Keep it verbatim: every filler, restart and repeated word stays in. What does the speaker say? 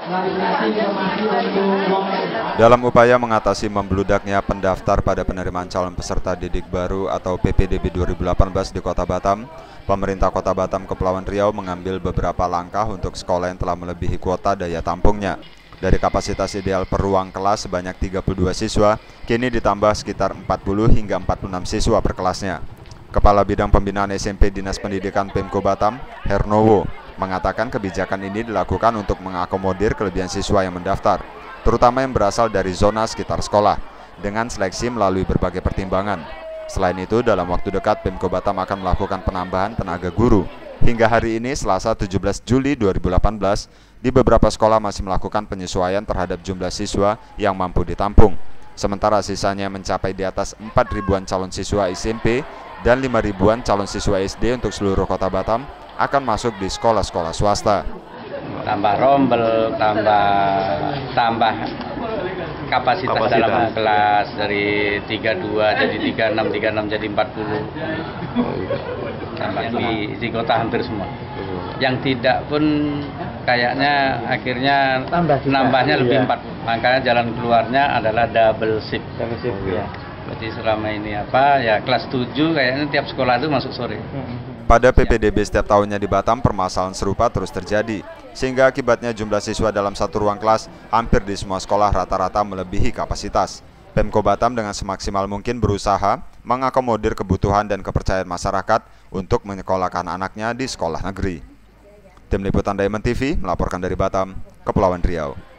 Dalam upaya mengatasi membludaknya pendaftar pada penerimaan calon peserta didik baru atau P P D B dua ribu delapan belas di Kota Batam, pemerintah Kota Batam Kepulauan Riau mengambil beberapa langkah untuk sekolah yang telah melebihi kuota daya tampungnya. Dari kapasitas ideal per ruang kelas sebanyak tiga puluh dua siswa, kini ditambah sekitar empat puluh hingga empat puluh enam siswa per kelasnya. Kepala Bidang Pembinaan S M P Dinas Pendidikan Pemko Batam, Hernowo, mengatakan kebijakan ini dilakukan untuk mengakomodir kelebihan siswa yang mendaftar, terutama yang berasal dari zona sekitar sekolah, dengan seleksi melalui berbagai pertimbangan. Selain itu, dalam waktu dekat Pemko Batam akan melakukan penambahan tenaga guru. Hingga hari ini, Selasa tujuh belas Juli dua ribu delapan belas, di beberapa sekolah masih melakukan penyesuaian terhadap jumlah siswa yang mampu ditampung. Sementara sisanya mencapai di atas empat ribuan calon siswa S M P dan lima ribuan calon siswa S D untuk seluruh Kota Batam akan masuk di sekolah-sekolah swasta. Tambah rombel, tambah tambah kapasitas, kapasitas dalam kelas dari tiga puluh dua jadi tiga puluh enam, tiga puluh enam jadi empat puluh. Tambah di, di kota hampir semua. Yang tidak pun kayaknya akhirnya nambahnya lebih empat. Makanya jalan keluarnya adalah double shift. Double shift ya. Jadi selama ini apa ya kelas tujuh kayaknya tiap sekolah itu masuk sore. Pada P P D B setiap tahunnya di Batam, permasalahan serupa terus terjadi, sehingga akibatnya jumlah siswa dalam satu ruang kelas hampir di semua sekolah rata-rata melebihi kapasitas. Pemko Batam dengan semaksimal mungkin berusaha mengakomodir kebutuhan dan kepercayaan masyarakat untuk menyekolahkan anaknya di sekolah negeri. Tim Liputan Diamond T V melaporkan dari Batam, Kepulauan Riau.